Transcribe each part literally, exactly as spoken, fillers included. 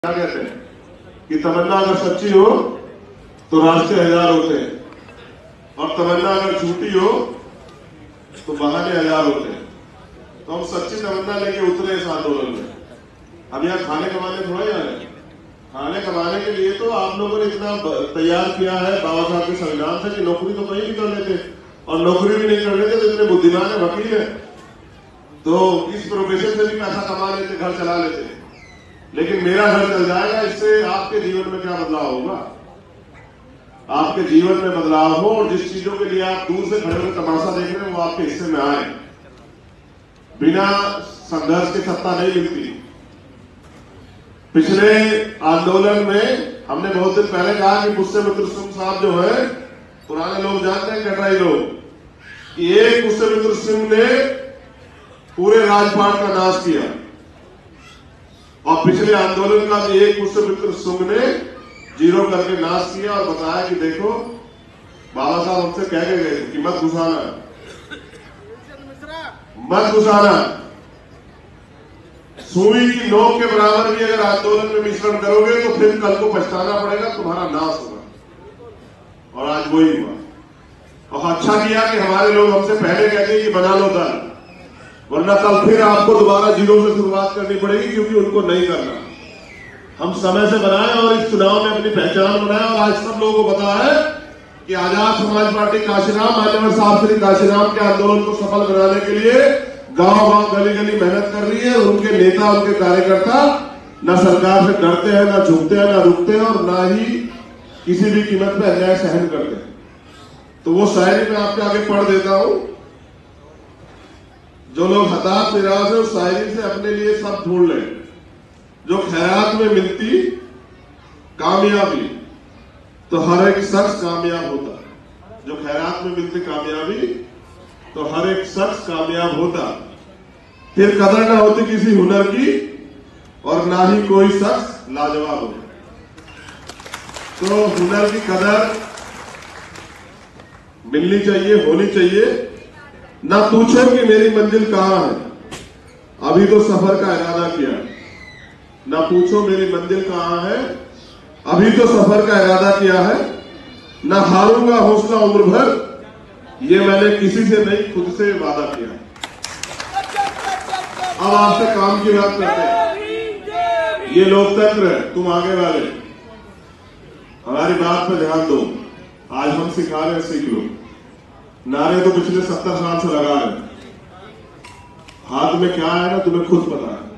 क्या कहते हैं कि तमन्ना अगर सच्ची हो तो रास्ते हजार होते हैं और तमन्ना अगर झूठी हो तो बहाने हजार होते हैं। तो हम सच्ची तमन्ना लेके उतरे इस आंदोलन में। अब यहाँ खाने कमाने थोड़ा ही आ रहे हैं। खाने कमाने के लिए तो आप लोगों ने इतना तैयार किया है बाबा साहब के संविधान से कि नौकरी तो कहीं भी कर लेते और नौकरी भी नहीं कर लेते तो इतने बुद्धिमान है, वकील है, तो इस प्रोफेशन से भी पैसा कमा लेते, घर चला लेते। लेकिन मेरा घर चल जाएगा, इससे आपके जीवन में क्या बदलाव होगा? आपके जीवन में बदलाव हो और जिस चीजों के लिए आप दूर से खड़े होकर तमाशा देख रहे हैं वो आपके हिस्से में आए। बिना संघर्ष की सत्ता नहीं मिलती। पिछले आंदोलन में हमने बहुत दिन पहले कहा कि पुष्य मित्र सिंह साहब जो है, पुराने लोग जानते हैं कटराई लोग, कि एक पुष्य मित्र सिंह ने पूरे राजपाट का नाश किया और पिछले आंदोलन का भी एक पुष्य मित्र सिंह ने जीरो करके नाश किया और बताया कि देखो बाबा साहब हमसे कह के गए थे कि मत घुसाना, मत घुसाना। सुई की नोक के बराबर भी अगर आंदोलन में मिश्रण करोगे तो फिर कल को पछताना पड़ेगा, तुम्हारा नाश होगा। और आज वही हुआ। और अच्छा किया कि हमारे लोग हमसे पहले कहते कि बना लो दल, वरना कल फिर आपको दोबारा जीरो से शुरुआत करनी पड़ेगी, क्योंकि उनको नहीं करना। हम समय से बनाए और इस चुनाव में अपनी पहचान बनाए और आज सब लोगों को पता है कि आजाद समाज पार्टी काशीराम, मान्यवर साहब श्री काशीराम के आंदोलन को सफल बनाने के लिए गांव गांव गली गली मेहनत कर रही है। उनके नेता, उनके कार्यकर्ता न सरकार से डरते हैं, न झुकते हैं, न रुकते हैं और न ही किसी भी कीमत पर अन्याय सहन करते हैं। तो वो शायरी मैं आपके आगे पढ़ देता हूं। जो लोग हताश निराश है उस शायरी से अपने लिए सब ढूंढ लें। जो खैरात में मिलती कामयाबी तो हर एक शख्स कामयाब होता। जो खैरात में मिलती कामयाबी तो हर एक शख्स कामयाब होता। फिर कदर ना होती किसी हुनर की और ना ही कोई शख्स लाजवाब होता। तो हुनर की कदर मिलनी चाहिए, होनी चाहिए। ना पूछो कि मेरी मंजिल कहां है, अभी तो सफर का इरादा किया। ना पूछो मेरी मंजिल कहां है, अभी तो सफर का इरादा किया है। ना हारूंगा हौसला उम्र भर, ये मैंने किसी से नहीं खुद से वादा किया। अब आपसे काम की बात करते हैं। ये लोकतंत्र है, तुम आगे वाले हमारी बात पर ध्यान दो। आज हम सिखा रहे हैं, सीख लो। नारे तो पिछले सत्तर साल से लगा रहे, हाथ में क्या है ना तुम्हें खुद पता है।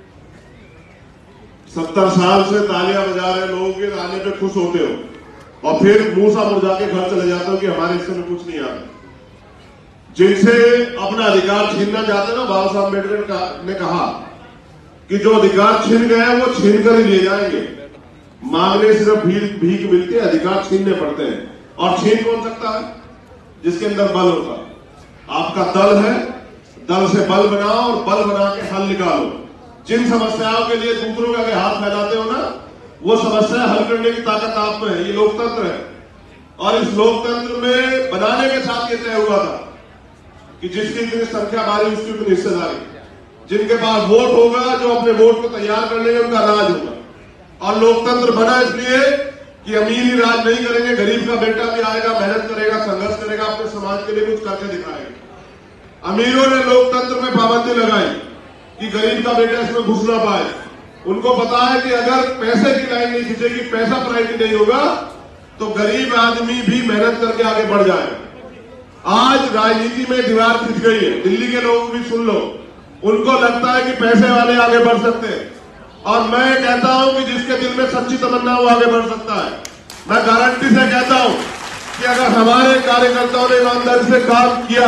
सत्तर साल से तालियां बजा रहे लोगों के आने पे खुश होते हो और फिर मुंह सा मुरझा के घर चले जाते हो कि हमारे हिस्से में कुछ नहीं आता। जिनसे अपना अधिकार छीनना चाहते ना, बाबा साहब अम्बेडकर ने कहा कि जो अधिकार छीन गए वो छीन कर ही ले जाएंगे। मांगने सिर्फ भीख भीख मिलती है, अधिकार छीनने पड़ते हैं। और छीन कौन सकता है? जिसके अंदर बल होता है। आपका दल है, दल से बल बनाओ और बल बना के हल निकालो। जिन समस्याओं के लिए दूसरों के आगे हाथ फैलाते हो ना, वो समस्या हल करने की ताकत आप में है। ये लोकतंत्र है और इस लोकतंत्र में बनाने के साथ ये तय हुआ था कि जिसकी जितनी संख्या बारी उसकी उतनी हिस्सेदारी। जिनके पास वोट होगा, जो अपने वोट को तैयार कर लेंगे, उनका राज होगा। और लोकतंत्र बना इसलिए कि अमीर ही राज नहीं करेंगे, गरीब का बेटा भी आएगा, मेहनत करेगा, संघर्ष करेगा, अपने समाज के लिए कुछ करके दिखाएगा। अमीरों ने लोकतंत्र में पाबंदी लगाई कि गरीब का बेटा इसमें घुस ना पाए। उनको पता है कि अगर पैसे की लाइन नहीं खींचेगी, पैसा प्रायोरिटी नहीं होगा, तो गरीब आदमी भी मेहनत करके आगे बढ़ जाएगा। आज राजनीति में दीवार खिंच गई है। दिल्ली के लोग भी सुन लो, उनको लगता है कि पैसे वाले आगे बढ़ सकते हैं। और मैं कहता हूं कि जिसके दिल में सच्ची तमन्ना वो आगे बढ़ सकता है। मैं गारंटी से कहता हूं कि अगर हमारे कार्यकर्ताओं ने ईमानदारी से काम किया,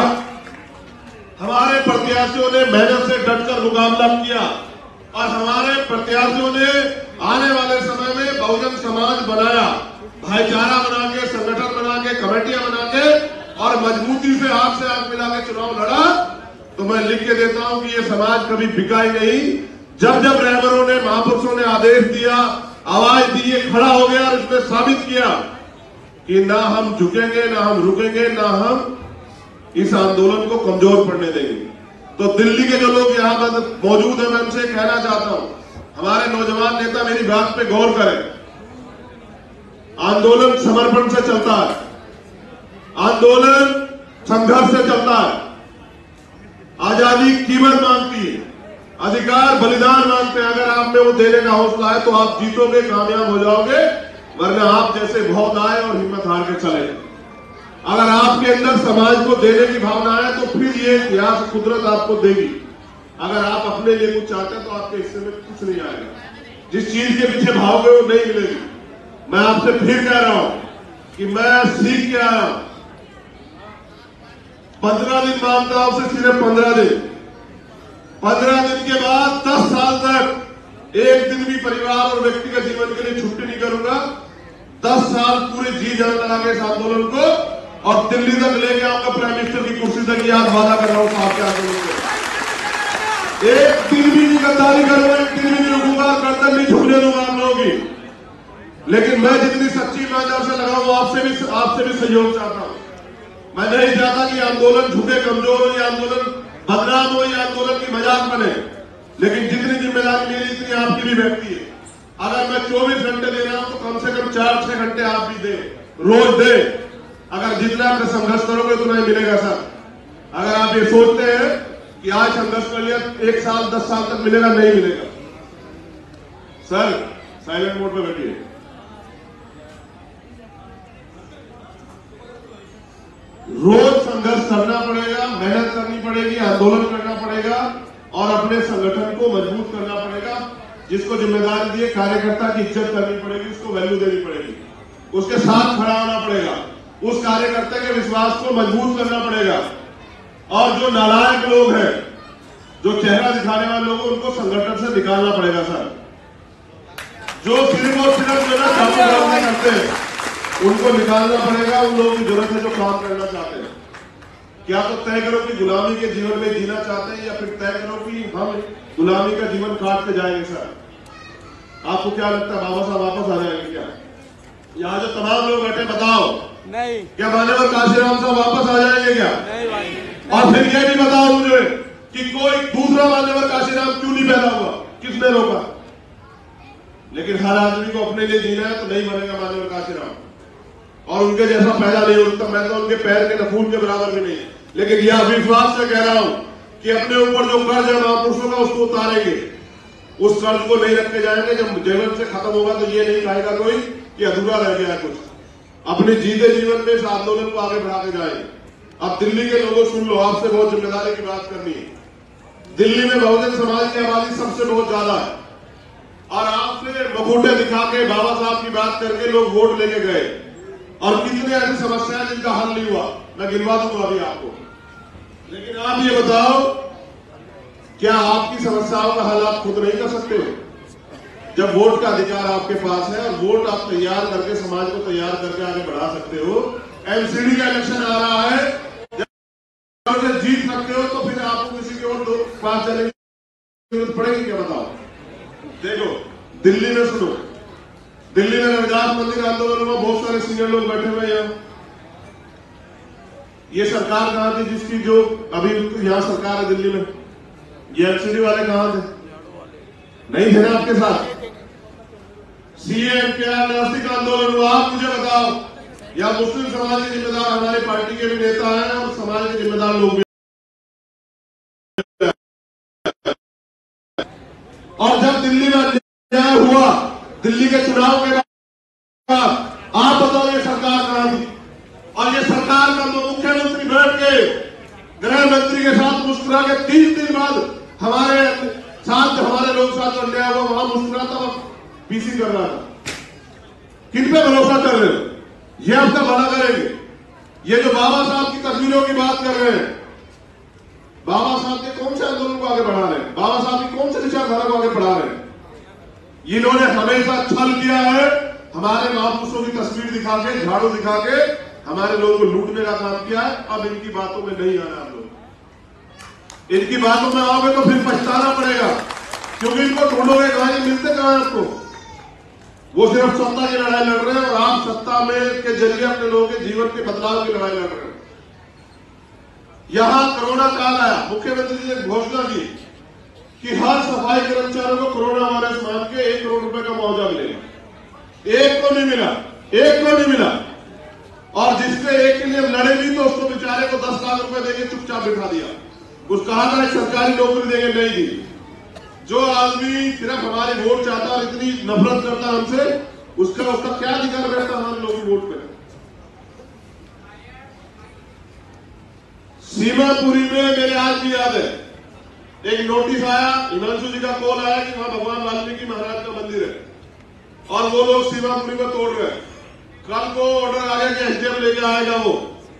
हमारे प्रत्याशियों ने मेहनत से डटकर मुकाबला किया और हमारे प्रत्याशियों ने आने वाले समय में बहुजन समाज बनाया, भाईचारा बना के, संगठन बना के, कमेटियां बना के और मजबूती से आंख से आंख मिला के चुनाव लड़ा, तो मैं लिख के देता हूं कि ये समाज कभी बिका ही नहीं। जब जब रहबरों ने, महापुरुषों ने आदेश दिया, आवाज दी, ये खड़ा हो गया और इसने साबित किया कि ना हम झुकेंगे, ना हम रुकेंगे, ना हम इस आंदोलन को कमजोर पड़ने देंगे। तो दिल्ली के जो लोग यहां पर मौजूद है, मैं उनसे कहना चाहता हूं, हमारे नौजवान नेता मेरी बात पे गौर करें। आंदोलन समर्पण से चलता है, आंदोलन संघर्ष से चलता है। आजादी कीमत मांगती है, अधिकार बलिदान मांगते हैं। अगर आप में वो देने का हौसला है तो आप जीतोगे, कामयाब हो जाओगे, वरना आप जैसे बहुत आए और हिम्मत हार के चले। अगर आपके अंदर समाज को देने की भावना है तो फिर ये इतिहास कुदरत आपको देगी। अगर आप अपने लिए कुछ चाहते हैं तो आपके हिस्से में कुछ नहीं आएगा। जिस चीज के पीछे भागोगे वो नहीं मिलेगी। मैं आपसे फिर कह रहा हूं कि मैं सीख के आया हूं। पंद्रह दिन मांगता हूं, से सिर्फ पंद्रह दिन पंद्रह दिन के बाद दस साल तक एक दिन भी परिवार और व्यक्तिगत जीवन के लिए छुट्टी नहीं करूंगा। दस साल पूरे जी जान लगा के इस आंदोलन को और दिल्ली तक लेके आऊंगा, प्राइम मिनिस्टर की कुर्सी तक। याद वादा कर रहा हूं साहब के आंदोलन को। एक दिन भी नहीं गद्दारी करूंगा, एक दिन भी नहीं रुकूंगा, गर्दन नहीं झुकने दूंगा आप लोगों की। लेकिन मैं जितनी सच्ची ईमानदार से लगा हूं, आपसे भी आपसे भी सहयोग चाहता हूं। मैं नहीं चाहता कि आंदोलन झुके, कमजोर हो, या आंदोलन बदनाम हो, या आंदोलन की मजाक बने। लेकिन जितनी जिम्मेदारी मेरी इतनी आपकी भी व्यक्ति है। अगर मैं चौबीस घंटे दे रहा हूं तो कम से कम चार छह घंटे आप भी दे, रोज दे। अगर जितना आप संघर्ष करोगे उतना ही मिलेगा सर। अगर आप ये सोचते हैं कि आज संघर्ष कर लिया एक साल दस साल तक मिलेगा, नहीं मिलेगा सर। साइलेंट मोड पे बैठिए। रोज संघर्ष करना पड़ेगा, मेहनत करनी पड़ेगी, आंदोलन करना पड़ेगा और अपने संगठन को मजबूत करना पड़ेगा। जिसको जिम्मेदारी दी है, कार्यकर्ता की इज्जत करनी पड़ेगी, उसको वैल्यू देनी पड़ेगी, उसके साथ खड़ा होना पड़ेगा, उस कार्यकर्ता के विश्वास को मजबूत करना पड़ेगा। और जो नालायक लोग हैं, जो चेहरा दिखाने वाले लोग हैं, उनको संगठन से निकालना पड़ेगा सर। जो सिर्फ और सिर्फ जो ना काम करते हैं, उनको निकालना पड़ेगा। उन लोगों की जरूरत है जो काम करना चाहते हैं। क्या तो तय करो कि गुलामी के जीवन में जीना चाहते हैं, या फिर तय करो कि हम गुलामी का जीवन काटते जाएंगे सर। आपको क्या लगता है, बाबा साहब वापस आ जाएंगे क्या? यहाँ जो तमाम लोग बैठे, बताओ नहीं। क्या मान्यवर काशीराम साहब वापस आ जाएंगे क्या? नहीं भाई। और फिर ये भी बताओ मुझे कि कोई दूसरा मान्यवर काशीराम क्यों नहीं पैदा हुआ, किसने रोका? लेकिन हर आदमी को अपने लिए जीना है तो नहीं बनेगा मान्यवर काशीराम, और उनके जैसा पैदा नहीं हो सकता। मैं तो उनके पैर के नखून के बराबर भी नहीं। लेकिन यह विश्वास से कह रहा हूं कि अपने ऊपर जो कर्ज है महापुरुषों का, उसको उतारेंगे। उस कर्ज को नहीं रखते जाएंगे। जब जीवन से खत्म होगा तो ये नहीं कहेगा कोई कि अधूरा रह गया कुछ। अपने जीते जीवन में इस आंदोलन को आगे बढ़ाते जाएंगे। अब दिल्ली के लोगों सुन लो, आपसे बहुत जिम्मेदारी की बात करनी है। दिल्ली में बहुजन समाज की आबादी सबसे बहुत ज्यादा है, और आपसे मखूटे दिखा के, बाबा साहब की बात करके लोग वोट लेके गए। और कितने ऐसी समस्याएं जिनका हल नहीं हुआ, मैं गिनवा दूंगा अभी आपको। लेकिन आप ये बताओ, क्या आपकी समस्याओं का हल आप खुद नहीं कर सकते हो? जब वोट का अधिकार आपके पास है और वोट आप तैयार करके, समाज को तैयार करके आगे बढ़ा सकते हो। एमसीडी का इलेक्शन आ रहा है, जब जीत सकते हो तो फिर आपको किसी के और पास जाने की जरूरत पड़ेगी क्या? बताओ। देखो, दिल्ली में सुनो, दिल्ली में रविदास मंदिर आंदोलन में बहुत सारे सीनियर लोग बैठे हुए हैं। ये सरकार कहां थी जिसकी जो अभी यहां सरकार है दिल्ली में? ये एमसीडी वाले कहां थे? नहीं थे ना आपके साथ? सीएम के नास्तिक आंदोलन हुआ, आप मुझे बताओ। या मुस्लिम समाज के जिम्मेदार हमारी पार्टी के भी नेता हैं और समाज के जिम्मेदार लोग भी। और जब दिल्ली में अन्याय हुआ, दिल्ली के चुनाव के बाद, आप बताओ ये सरकार कहां थी? और ये सरकार का मुख्यमंत्री बैठ के गृह मंत्री के साथ मुस्कुरा के तीन दिन बाद हमारे साथ, हमारे लोग साथ अन्याय हुआ, वहां मुस्कुराता वक्त पीसी कर रहा था। किन पे भरोसा कर रहे हो? ये आपका भला करेंगे? ये जो बाबा साहब की तस्वीरों की बात कर रहे हैं, बाबा साहब के कौन से आंदोलन को आगे बढ़ा रहे हैं? बाबा साहब की कौन से विचारधारा को आगे बढ़ा रहे हैं? इन्होंने हमेशा छल किया है, हमारे महापुरुषों की तस्वीर दिखा के, झाड़ू दिखा के हमारे लोगों को लूटने का काम किया है। अब इनकी बातों में नहीं आना आप लोग। इनकी बातों में आओगे तो फिर पछताना पड़ेगा, क्योंकि इनको ढूंढोगे कहां, मिलते कहां आपको? वो सिर्फ सत्ता की लड़ाई लड़ रहे हैं और आप सत्ता में के जरिए अपने लोगों के जीवन के बदलाव की लड़ाई लड़ रहे हैं। यहां कोरोना काल आया, मुख्यमंत्री जी ने घोषणा की कि हर सफाई कर्मचारियों को कोरोना वायरस मान के एक करोड़ रुपए का मुआवजा मिलेगा। एक को नहीं मिला, एक को नहीं मिला। और जिसके एक के लिए लड़े भी तो उसको बेचारे को दस लाख रुपए देके चुपचाप बिठा दिया। कुछ कहा था सरकारी नौकरी देंगे, नहीं दी। जो आदमी सिर्फ हमारे वोट चाहता और इतनी नफरत करता हमसे, उसका उसका क्या अधिकार रहता हमारे लोग वोट पे। सीमापुरी में मेरे आज भी याद है, एक नोटिस आया, हिमांशु जी का कॉल आया कि वहां भगवान वाल्मीकि महाराज का मंदिर है और वो लोग सीमापुरी में तोड़ रहे हैं। कल को ऑर्डर आ गया कि एसडीएम लेके आएगा वो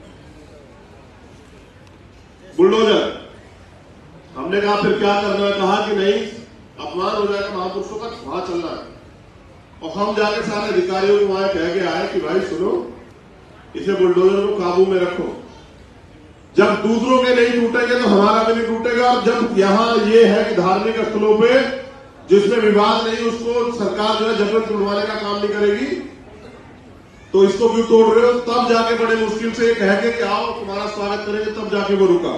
बुलडोजर। हमने कहा फिर क्या करना है, कहा कि नहीं, अपमान हो जाएगा महापुरुषों का, वहां चलना है। और हम जाके सारे अधिकारियों को वहां कह के आए कि भाई सुनो, इसे बुलडोजर को काबू में रखो। जब दूसरों के नहीं टूटेंगे तो हमारा भी नहीं टूटेगा। और जब यहाँ ये है कि धार्मिक स्थलों पे जिसमें विवाद नहीं, उसको सरकार जो है जबरन तोड़वाने का काम नहीं करेगी, तो इसको क्यों तोड़ रहे हो? तब जाके बड़े मुश्किल से कह के कि आओ तुम्हारा स्वागत करेंगे, तब जाके वो रुका।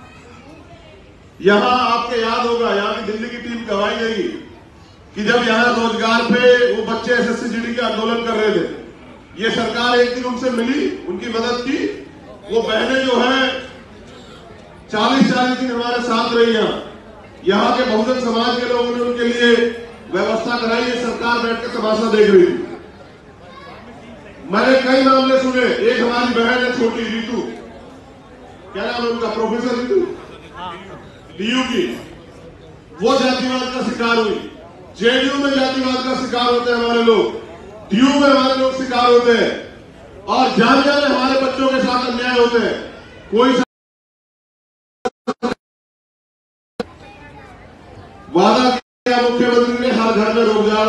यहां आपके याद होगा, यहां की दिल्ली की टीम गवाही देगी कि जब यहां रोजगार पे वो बच्चे एसएससी जीडी के आंदोलन कर रहे थे, ये सरकार एक दिन उनसे मिली, उनकी मदद की। वो बहनें जो है चालीस चालीस दिन हमारे साथ रही। यहां यहाँ के बहुजन समाज के लोगों ने उनके लिए व्यवस्था कराई। ये सरकार बैठ के तमाशा देख रही थी। मैंने कई मामले सुने। एक हमारी बहन है छोटी रीतू, क्या नाम है उनका, प्रोफेसर रीतू डीयू की, वो जातिवाद का शिकार हुई। जेडीयू में जातिवाद का शिकार होते हैं हमारे लोग, डीयू में हमारे लोग शिकार होते हैं, और जामिया में हमारे बच्चों के साथ अन्याय होते हैं। कोई वादा किया मुख्यमंत्री ने, हर घर में रोजगार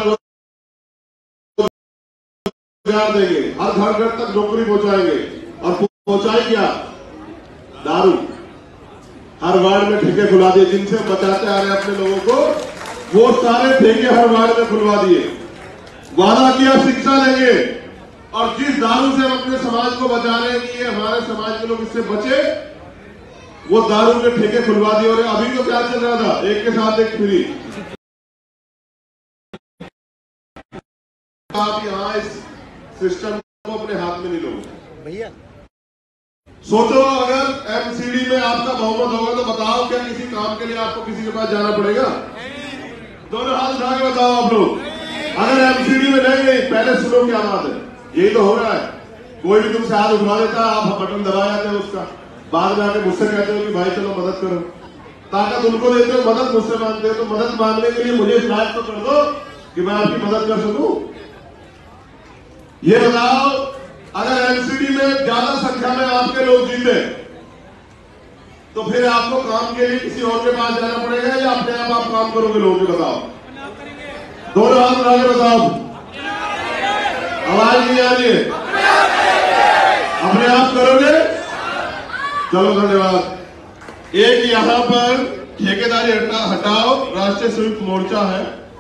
रोजगार देंगे, हर घर घर तक नौकरी पहुंचाएंगे। और पहुंचाई क्या? दारू। हर वार्ड में ठेके खुला दिए। जिनसे बचाते आ रहे अपने लोगों को, वो सारे ठेके हर वार्ड में खुलवा दिए। वादा किया शिक्षा देंगे, और जिस दारू से हम अपने समाज को बचा रहे हैं कि ये हमारे समाज के लोग इससे बचे, वो दारू के ठेके खुलवा दिए। और अभी तो क्या चल रहा था, एक के साथ एक फ्री। आप यहाँ इस सिस्टम को अपने हाथ में नहीं लोगे भैया। सोचो अगर एमसीडी में आपका बहुमत होगा तो बताओ क्या किसी काम के लिए आपको किसी के पास जाना पड़ेगा? दोनों हाथ उठा के बताओ आप लोग। अगर एमसीडी में नहीं गई, पहले सुनो क्या बात है। यही तो हो रहा है, कोई भी तुमसे हाथ उठा देता, आप बटन दबा जाते हैं उसका, बाद में आके मुझसे कहते हो कि भाई चलो मदद करो। ताकत उनको देते हो, मदद मुझसे मांगते हो। तो मदद मांगने के लिए मुझे हिदायत तो कर दो कि मैं आपकी मदद कर सकूं। ये बताओ, अगर एमसीडी में ज्यादा संख्या में आपके लोग जीते, तो फिर आपको काम के लिए किसी और के पास जाना पड़ेगा या अपने आप आप काम करोगे? लोगों के बताओ, दोनों हाथ उठा के बताओ। आवाज नहीं आ रही है? अपने आप करोगे? चलो धन्यवाद। एक यहां पर ठेकेदारी हटा, हटाओ राष्ट्रीय संयुक्त मोर्चा है,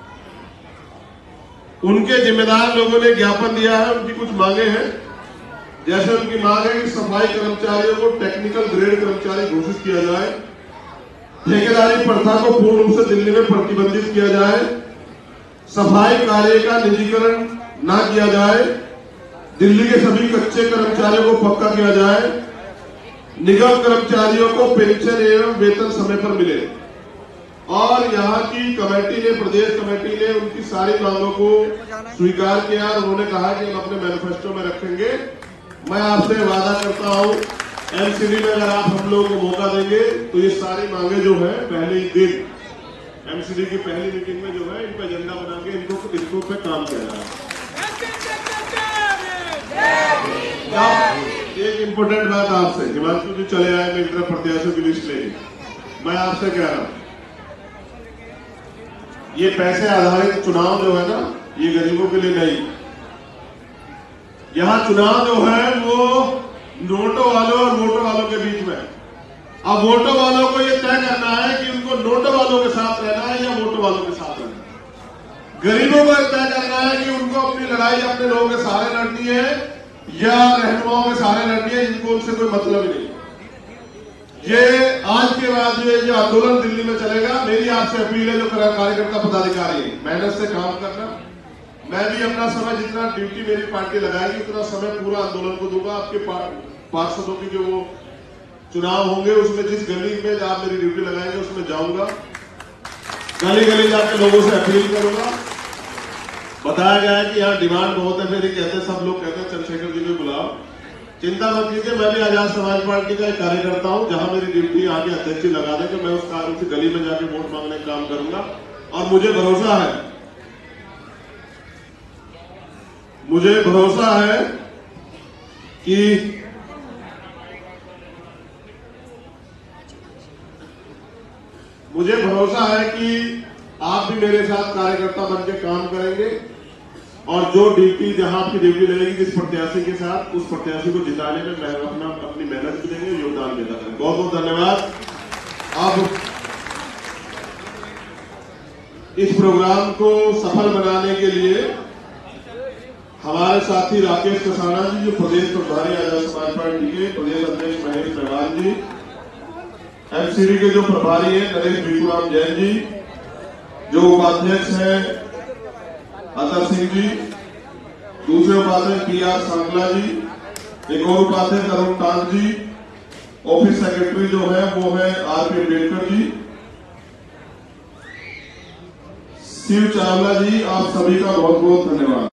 उनके जिम्मेदार लोगों ने ज्ञापन दिया है। उनकी कुछ मांगे हैं, जैसे उनकी मांग है कि सफाई कर्मचारियों को टेक्निकल ग्रेड कर्मचारी घोषित किया जाए, ठेकेदारी प्रथा को पूर्ण रूप से दिल्ली में प्रतिबंधित किया जाए, सफाई कार्य का निजीकरण न किया जाए, दिल्ली के सभी कच्चे कर्मचारियों को पक्का किया जाए, निगम कर्मचारियों को पेंशन एवं वेतन समय पर मिले। और यहाँ की कमेटी ने, प्रदेश कमेटी ने उनकी सारी मांगों को स्वीकार किया। उन्होंने कहा कि हम अपने मैनिफेस्टो में रखेंगे। मैं आपसे वादा करता हूँ, एमसीडी में अगर आप हम लोगों को मौका देंगे तो ये सारी मांगे जो है पहले ही दिन एमसीडी की पहली मीटिंग में जो है इन पर एजेंडा बना के इनको इनको पे काम किया जाए। एक इम्पोर्टेंट बात आपसे, हिमांशु जी चले आए मेरी तरफ प्रत्याशियों की लिस्ट लेके, मैं आपसे कह रहा हूं, ये पैसे आधारित चुनाव जो है ना, ये गरीबों के लिए नहीं। यहां चुनाव जो है वो नोटों वालों और वोटों वालों के बीच में। अब वोटों वालों को ये तय करना है कि उनको नोटों वालों के साथ रहना है या वोटों वालों के साथ रहना है। गरीबों को तय करना है कि उनको अपनी लड़ाई अपने लोगों के सहारे लड़नी है या रहनुमाओं के सहारे लड़नी है, जिनको उनसे कोई मतलब ही नहीं। ये आज के बाद ये जो आंदोलन दिल्ली में चलेगा, मेरी आपसे अपील है जो कार्यकर्ता पदाधिकारी है, मेहनत से काम करना। मैं भी अपना समय जितना ड्यूटी मेरी पार्टी लगाएगी उतना समय पूरा आंदोलन को दूंगा। आपके पार्षदों की जो वो चुनाव होंगे उसमें जिस गली में आप मेरी ड्यूटी लगाएंगे उसमें जाऊंगा, गली गली जाकर लोगों से अपील करूंगा। बताया गया है कि यहाँ डिमांड बहुत है मेरी, कहते सब लोग कहते हैं चंद्रशेखर जी को बुलाओ। चिंता मत कीजिए, मैं भी आजाद समाज पार्टी का एक कार्यकर्ता हूं। जहां मेरी ड्यूटी आगे अध्यक्ष जी लगा दें तो मैं उस कार्य से गली में जाके वोट मांगने का काम करूंगा। और मुझे भरोसा है, मुझे भरोसा है कि मुझे भरोसा है कि आप भी मेरे साथ कार्यकर्ता बन के काम करेंगे और जो ड्यूटी जहां आपकी ड्यूटी लगेगी जिस प्रत्याशी के साथ, उस प्रत्याशी को जिताने में मैं अपना अपनी मेहनत भी देंगे, योगदान देता करें। बहुत बहुत धन्यवाद। अब इस प्रोग्राम को सफल बनाने के लिए हमारे साथी राकेश कसाना जी जो प्रदेश प्रभारी आजाद समाज पार्टी के, प्रदेश अध्यक्ष महेश मेवान जी, एमसीडी के जो प्रभारी है नरेश भिखुराम जैन जी, जो उपाध्यक्ष है अतर सिंह जी, दूसरे उपाध्यक्ष पी आर सांगला जी, एक और उपाध्यक्ष अरुण टांग जी, ऑफिस सेक्रेटरी जो है वो है आर पी अम्बेडकर जी, शिव चावला जी, आप सभी का बहुत बहुत धन्यवाद।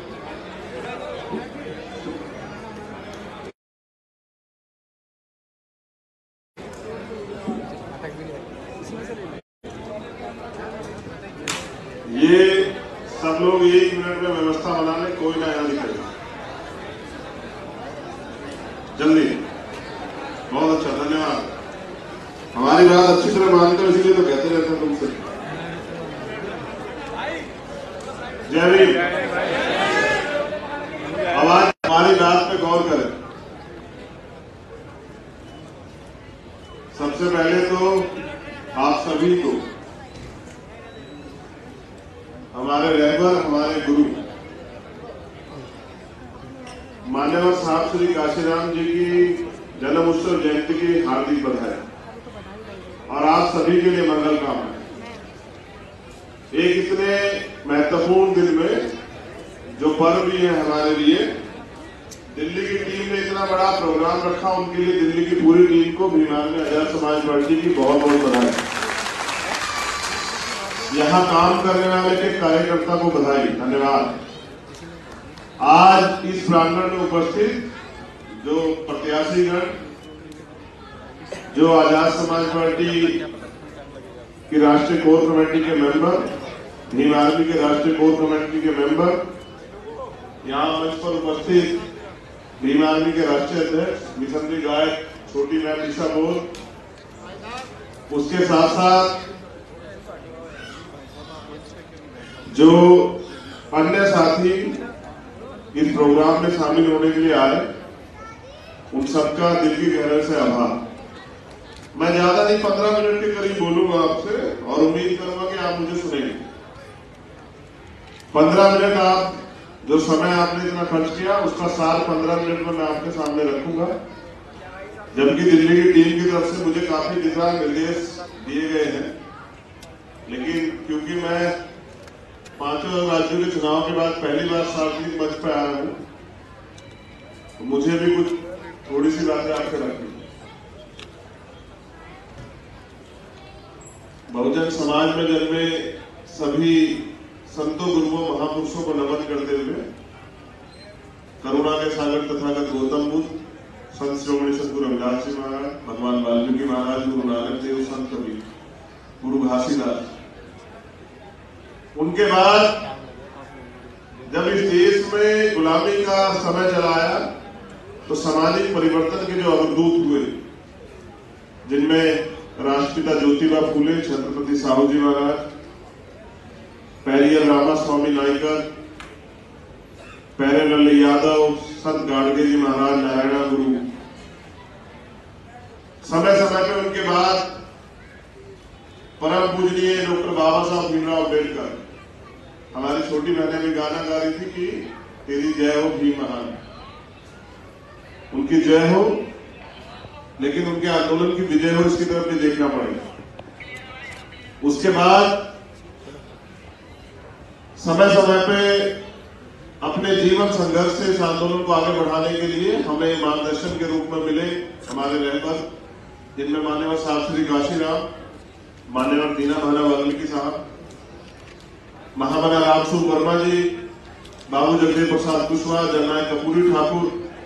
ये सब लोग एक मिनट में व्यवस्था बना लें, कोई ना यहाँ दिखेगा जल्दी। बहुत अच्छा, धन्यवाद। हमारी बात अच्छी तरह मानते हो इसीलिए तो कहते रहते हैं तुमसे। जय भीम। आवाज हमारी बात पे गौर करें। सबसे पहले तो आप सभी को, हमारे रहबर, हमारे गुरु मान्यवर साहब श्री काशीराम जी की जन्म उत्सव जयंती की हार्दिक बधाई और आप सभी के लिए मंगल कामना। एक इतने महत्वपूर्ण दिन में जो पर्व भी है हमारे लिए, दिल्ली की टीम ने इतना बड़ा प्रोग्राम रखा, उनके लिए दिल्ली की पूरी टीम को भीमार्मी आजाद समाज पार्टी की बहुत बहुत बधाई। यहां काम करने वाले के कार्यकर्ता को बधाई, धन्यवाद। आज इस प्रांगण में उपस्थित जो प्रत्याशीगण, जो आजाद समाज पार्टी की राष्ट्रीय कोर कमेटी के मेंबर, भीम आर्मी के राष्ट्रीय कोर कमेटी के मेंबर, यहां मंच पर उपस्थित भीम आर्मी के राष्ट्रीय अध्यक्ष मिशनरी गायक छोटी मैम ईशा बोल, उसके साथ साथ जो अन्य साथी इस प्रोग्राम में शामिल होने के लिए आए, उन सबका दिल की गहराई से आभार। मैं ज्यादा नहीं, पंद्रह मिनट के करीब बोलूंगा आपसे और उम्मीद करूंगा कि आप मुझे सुनेंगे। पंद्रह मिनट आप जो समय आपने इतना खर्च किया उसका सार पंद्रह मिनट में मैं आपके सामने रखूंगा, जबकि दिल्ली की टीम की तरफ से मुझे काफी दिशा निर्देश दिए गए हैं। लेकिन क्योंकि मैं पांचों राज्यों के चुनाव के बाद पहली बार सार्वजनिक मंच पर आया हूं, तो मुझे भी कुछ थोड़ी सी बातें आपसे रखनी। बहुजन समाज में जन्मे सभी संतों, गुरुओं, महापुरुषों को नमन करते हुए करुणा के सागर तथागत गौतम बुद्ध, संत श्रोमणी संत गुरु रविदास जी महाराज, भगवान वाल्मीकि महाराज, गुरु नानक देव, संत कबीर, गुरु घासीदास, उनके बाद जब इस देश में गुलामी का समय चला आया तो सामाजिक परिवर्तन के जो अवधूत हुए, जिनमें राष्ट्रपिता ज्योतिबा फूले, छत्रपति साहू जी महाराज, पेरियर रामा स्वामी नायकर, पेरेलल यादव, संत गाडगे जी महाराज, नारायणा गुरु, समय समय पे उनके बाद परम पूजनीय डॉक्टर बाबा साहब भीमराव अम्बेडकर, हमारी छोटी बहने भी गाना गा रही थी कि तेरी जय हो भीम महान, उनकी जय हो। लेकिन उनके आंदोलन की विजय हो इसकी तरफ भी देखना पड़ेगा। उसके बाद समय समय पे अपने जीवन संघर्ष से इस आंदोलन को आगे बढ़ाने के लिए हमें मार्गदर्शन के रूप में मिले हमारे रहबर, जिनमें मान्यवर साहब श्री काशीराम, मान्यवर दीना भाना वाल्मीकि साहब, महामना रामसूर वर्मा जी, बाबू जगदेव प्रसाद कुशवाहा, जननायक कपूरी ठाकुर,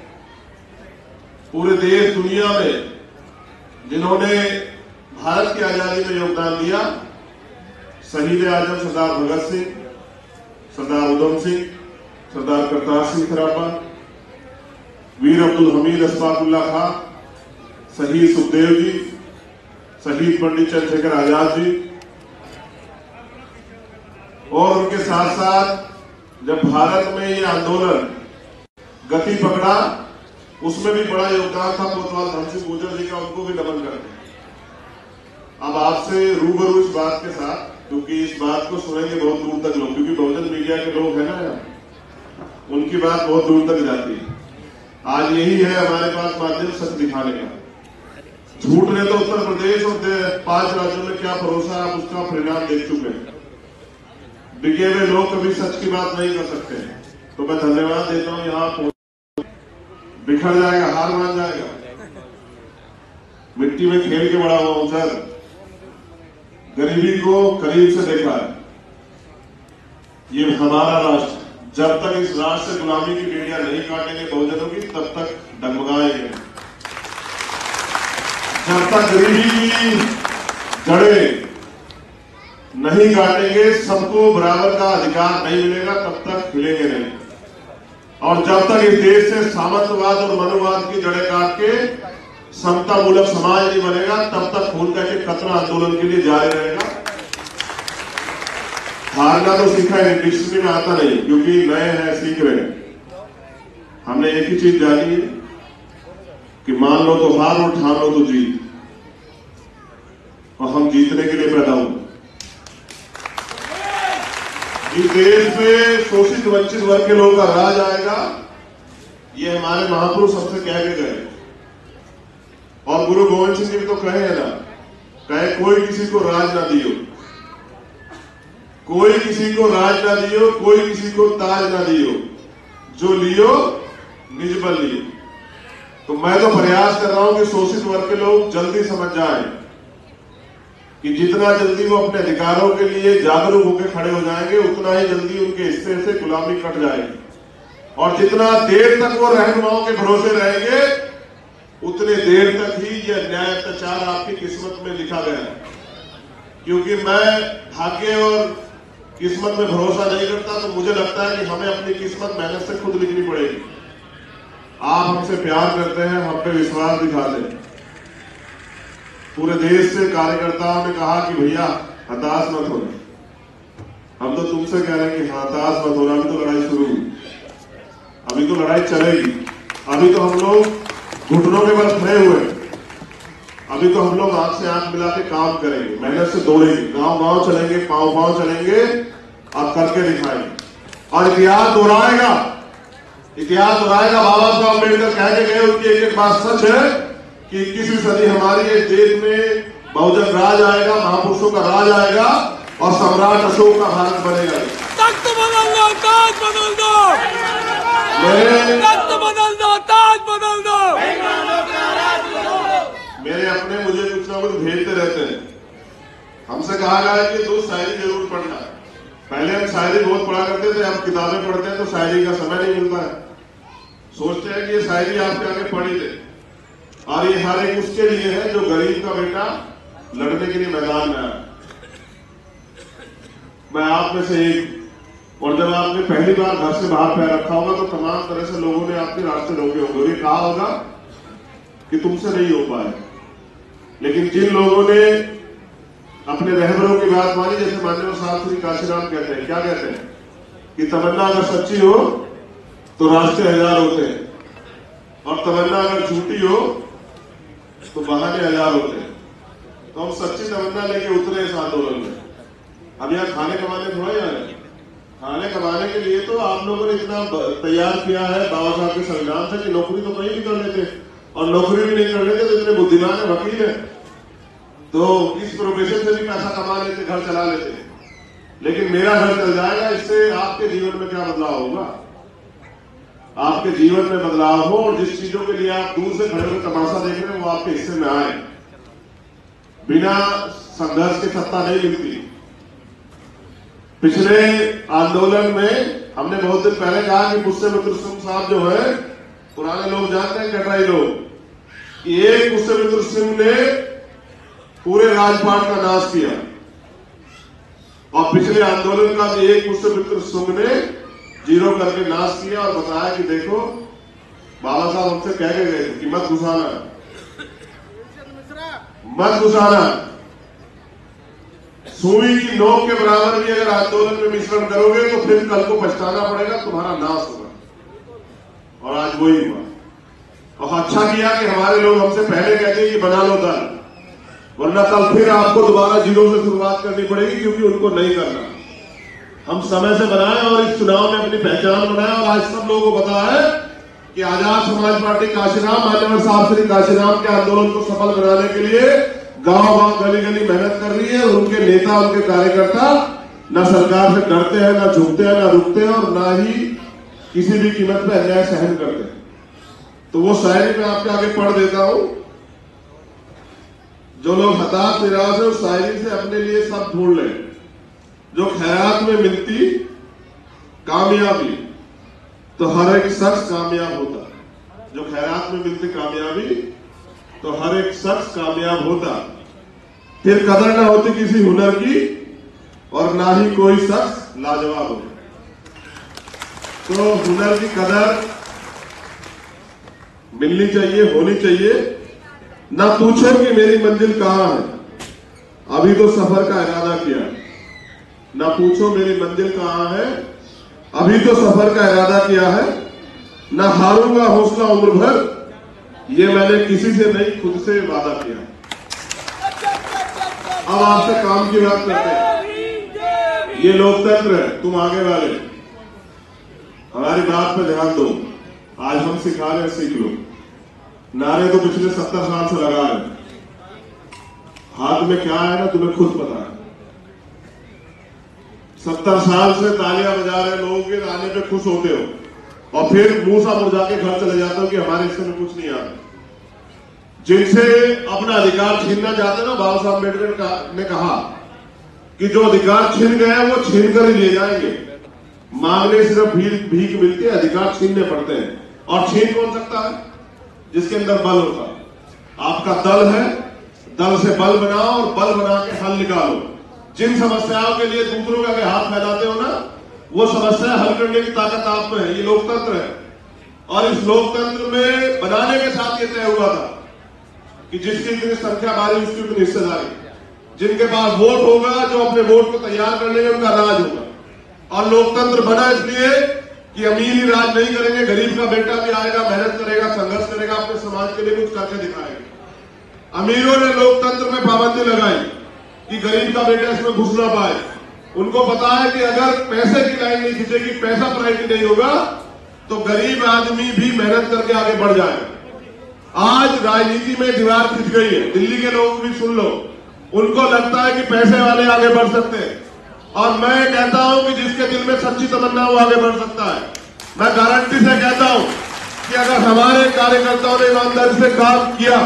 पूरे देश दुनिया में जिन्होंने भारत की आजादी में योगदान दिया, शहीद आजम सरदार भगत सिंह, सरदार उधम सिंह, सरदार करतार सिंह सराफा, वीर अब्दुल हमीद अशफाकुल्ला खां, शहीद सुखदेव जी, शहीद पंडित चंद्रशेखर आजाद जी, और उनके साथ साथ जब भारत में ये आंदोलन गति पकड़ा उसमें भी बड़ा योगदान था कोतवाल धन सिंह गुर्जर जी का, उनको भी नमन करते हैं। अब आपसे रूबरू इस बात के साथ, क्योंकि इस बात को सुनेंगे बहुत दूर तक लोग, क्योंकि बहुजन मीडिया के लोग हैं ना यहाँ, उनकी बात बहुत दूर तक जाती है। आज यही है हमारे पास माध्यम सच दिखाने का। झूठ ने तो उत्तर प्रदेश और पांच राज्यों में क्या भरोसा, आप उसका परिणाम देख चुके हैं। बिके हुए लोग कभी सच की बात नहीं कर सकते। तो मैं धन्यवाद देता हूं, यहाँ बिखर जाएगा, हार मान जाएगा। मिट्टी में खेल के बड़ा हुआ उधर गरीबी को करीब से देखा है। ये हमारा राष्ट्र, जब तक इस राष्ट्र से गुलामी की बेड़ियां नहीं काटेंगे बहुजनों की, तब तक डगमगाएंगे। जब तक गरीबी की जड़ें नहीं काटेंगे, सबको बराबर का अधिकार नहीं मिलेगा, तब तक हिलेंगे नहीं। और जब तक इस देश से सामंतवाद और मनुवाद की जड़ें काट के समता मूलक समाज नहीं बनेगा, तब तक खून का एक कतरा आंदोलन के लिए जारी रहेगा। हारना तो सीखा है, डिक्शनरी में आता नहीं, क्योंकि नए हैं, सीख रहे हैं। हमने एक ही चीज जानी है कि मान लो तो हार और ठान लो तो जीत, और हम जीतने के लिए पैदा हुए। इस देश में शोषित वंचित वर्ग के लोगों का राज आएगा, ये हमारे महापुरुष हमसे कह के गए। और गुरु गोविंद सिंह जी भी तो कहे है ना, कहे कोई किसी को राज ना दियो, कोई किसी को राज ना दियो, कोई किसी को ताज ना दियो, जो लियो निज बल लियो। तो मैं तो प्रयास कर रहा हूं कि शोषित वर्ग के लोग जल्दी समझ जाएं कि जितना जल्दी वो अपने अधिकारों के लिए जागरूक होकर खड़े हो जाएंगे, उतना ही जल्दी उनके हिस्से से गुलामी कट जाएगी। और जितना देर तक वो रहनुमाओं के भरोसे रहेंगे, उतने देर तक ही यह न्याय अत्याचार आपकी किस्मत में लिखा गया है। क्योंकि मैं भाग्य और किस्मत में भरोसा नहीं करता, तो मुझे लगता है कि हमें अपनी किस्मत मेहनत से खुद लिखनी पड़ेगी। आप हमसे प्यार करते हैं, हम पे विश्वास दिखाते हैं। पूरे देश से कार्यकर्ताओं ने कहा कि भैया हताश मत होना। हम तो तुमसे कह रहे हैं कि हताश मत होना, अभी तो लड़ाई शुरू हुई, अभी तो लड़ाई चलेगी। अभी तो हम लोग घुटनों के बल खड़े हुए, अभी तो हम लोग आंख से आंख मिला के काम करेंगे, मेहनत से दौड़ेंगे, गांव गांव चलेंगे, पांव पांव चलेंगे और करके दिखाएंगे। और इतिहास दोहराएगा, इतिहास दोहराएगा। बाबा साहब अम्बेडकर कह के गए, उनकी एक एक बात सच है कि इक्कीसवीं सदी हमारी इस देश में बहुजन राज आएगा, महापुरुषों का राज आएगा और सम्राट अशोक का भारत बनेगा। तख्त बदल दो, ताज बदल दो, मेरे तख्त बदल दो, ताज बदल दो। मेरे अपने मुझे कुछ ना कुछ भेजते रहते हैं। हमसे कहा गया है कि दो शायरी जरूर पढ़ना। पहले हम शायरी बहुत पढ़ा करते थे, अब किताबें पढ़ते हैं तो शायरी का समय नहीं मिलता है। सोचते हैं कि ये शायरी आपके आगे पढ़ी थे, और ये हर एक उसके लिए है जो गरीब का बेटा लड़ने के लिए मैदान में आया। मैं आप में से एक, और जब आपने पहली बार घर से बाहर पैर रखा होगा तो तमाम तरह से लोगों ने आपके रास्ते रोके होंगे और ये कहा होगा कि तुमसे नहीं हो पाए। लेकिन जिन लोगों ने अपने रहबरों की बात मानी, जैसे माननीय साहब श्री काशीराम कहते हैं, क्या कहते हैं कि तमन्ना अगर सच्ची हो तो रास्ते हजार होते हैं, और तमन्ना अगर झूठी हो तो बहाने हजार होते हैं। तो हम सच्ची तमन्ना लेके उतरे इस आंदोलन में। अब यहाँ खाने कमाने थोड़ा ही आ रहे हैं, खाने कमाने के लिए तो आप लोगों ने इतना तैयार किया है बाबा साहब के संविधान से कि नौकरी तो कहीं भी कर लेते, और नौकरी भी नहीं कर लेते तो इतने बुद्धिमान है, वकील है, तो इस प्रोफेशन से भी पैसा कमा लेते, घर चला लेते। लेकिन मेरा घर चल जाएगा, इससे आपके जीवन में क्या बदलाव होगा? आपके जीवन में बदलाव हो और जिस चीजों के लिए आप दूर से खड़े हुए तमाशा देख रहे हैं वो आपके हिस्से में आए। बिना संघर्ष की सत्ता नहीं मिलती। पिछले आंदोलन में हमने बहुत दिन पहले कहा कि पुष्य मित्र सिंह साहब जो है, पुराने लोग जानते हैं, कटराई लोग, एक पुष्य मित्र सिंह ने पूरे राजपाट का नाश किया और पिछले आंदोलन का भी एक पुष्य मित्र सिंह ने जीरो करके नाश किया और बताया कि देखो बाबा साहब हमसे कह के गए कि मत घुसाना, मत घुसाना। सुई की नोक के बराबर भी अगर आंदोलन में मिश्रण करोगे तो फिर कल को पछताना पड़ेगा, तुम्हारा नाश होगा। और आज वही हुआ। और अच्छा किया कि हमारे लोग हमसे पहले कहते कि बना लो दल, वरना कल फिर आपको दोबारा जीरो से शुरुआत करनी पड़ेगी, क्योंकि उनको नहीं करना। हम समय से बनाए और इस चुनाव में अपनी पहचान बनाए और आज सब लोगों को पता है कि आजाद समाज पार्टी काशीराम, मान्यवर साहब श्री काशीराम के आंदोलन को सफल बनाने के लिए गांव गांव गली गली मेहनत कर रही है। और उनके नेता, उनके कार्यकर्ता न सरकार से डरते हैं, न झुकते हैं, न रुकते हैं और न ही किसी भी कीमत पर अन्याय सहन करते हैं। तो वो शायरी मैं आपके आगे पढ़ देता हूं। जो लोग हताश निराश है उस शायरी से अपने लिए सब ढूंढ लें। जो खैरात में मिलती कामयाबी तो हर एक शख्स कामयाब होता। जो खैरात में मिलती कामयाबी तो हर एक शख्स कामयाब होता। फिर कदर ना होती किसी हुनर की और ना ही कोई शख्स लाजवाब होता। तो हुनर की कदर मिलनी चाहिए, होनी चाहिए। ना पूछो कि मेरी मंजिल कहां है, अभी तो सफर का इरादा किया। ना पूछो मेरी मंजिल कहां है, अभी तो सफर का इरादा किया है। ना हारूंगा हौसला उम्र भर, ये मैंने किसी से नहीं खुद से वादा किया। अब आपसे काम की बात करते हैं। ये लोकतंत्र है, तुम आगे वाले हमारी बात पर ध्यान दो। आज हम सिखा रहे हैं, सीख लो। नारे तो पिछले सत्तर साल से लगा रहे, हाथ में क्या है ना तुम्हें खुद पता है। सत्तर साल से तालियां बजा रहे लोगों के आने पे खुश होते हो और फिर मुंह सा मुरझा के घर चले जाते हो कि हमारे हिस्से में कुछ नहीं आता। जिनसे अपना अधिकार छीनना चाहते हैं ना, बाबा साहब अम्बेडकर ने कहा कि जो अधिकार छीन गए हैं वो छीन कर ही ले जाएंगे। मांगने सिर्फ भीख मिलती है, अधिकार छीनने पड़ते हैं। और छीन कौन सकता है? जिसके अंदर बल होता है। आपका दल है, दल से बल बनाओ और बल बना के हल निकालो। जिन समस्याओं के लिए दूसरों के आगे हाथ फैलाते हो ना, वो समस्या हल करने की ताकत आप में है। ये लोकतंत्र है और इस लोकतंत्र में बनाने के साथ ये तय हुआ था कि जिसकी इतनी संख्या बारी उसकी उतनी हिस्सेदारी। जिनके पास वोट होगा, जो अपने वोट को तैयार कर लेंगे, उनका राज होगा। और लोकतंत्र बना इसलिए कि अमीर ही राज नहीं करेंगे, गरीब का बेटा भी आएगा, मेहनत करेगा, संघर्ष करेगा, अपने समाज के लिए कुछ करके दिखाएगा। अमीरों ने लोकतंत्र में पाबंदी लगाई कि गरीब का बेटा इसमें घुस ना पाए। उनको पता है कि अगर पैसे की लाइन नहीं खींचेगी, पैसा प्रायोरिटी नहीं होगा, तो गरीब आदमी भी मेहनत करके आगे बढ़ जाएगा। आज राजनीति में दीवार खिंच गई है। दिल्ली के लोग भी सुन लो, उनको लगता है कि पैसे वाले आगे बढ़ सकते हैं। और मैं कहता हूं कि जिसके दिल में सच्ची तमन्ना हो आगे बढ़ सकता है। मैं गारंटी से कहता हूं कि अगर हमारे कार्यकर्ताओं ने ईमानदारी से काम किया,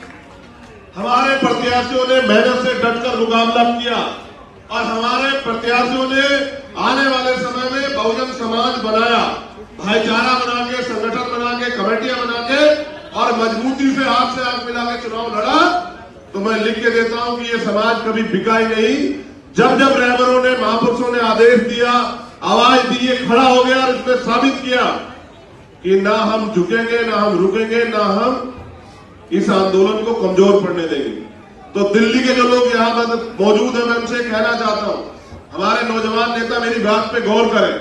हमारे प्रत्याशियों ने मेहनत से डटकर मुकाबला किया और हमारे प्रत्याशियों ने आने वाले समय में बहुजन समाज बनाया, भाईचारा बना के, संगठन बना के, कमेटियां बना के और मजबूती से हाथ से हाथ मिला के चुनाव लड़ा, तो मैं लिख के देता हूं कि ये समाज कभी बिका ही नहीं। जब जब रहबरों ने, महापुरुषों ने आदेश दिया, आवाज दी, ये खड़ा हो गया और इसने साबित किया कि ना हम झुकेंगे, ना हम रुकेंगे, ना हम इस आंदोलन को कमजोर पड़ने देंगे। तो दिल्ली के जो लोग यहां मौजूद हैं, मैं उनसे कहना चाहता हूं, हमारे नौजवान नेता मेरी बात पे गौर करें।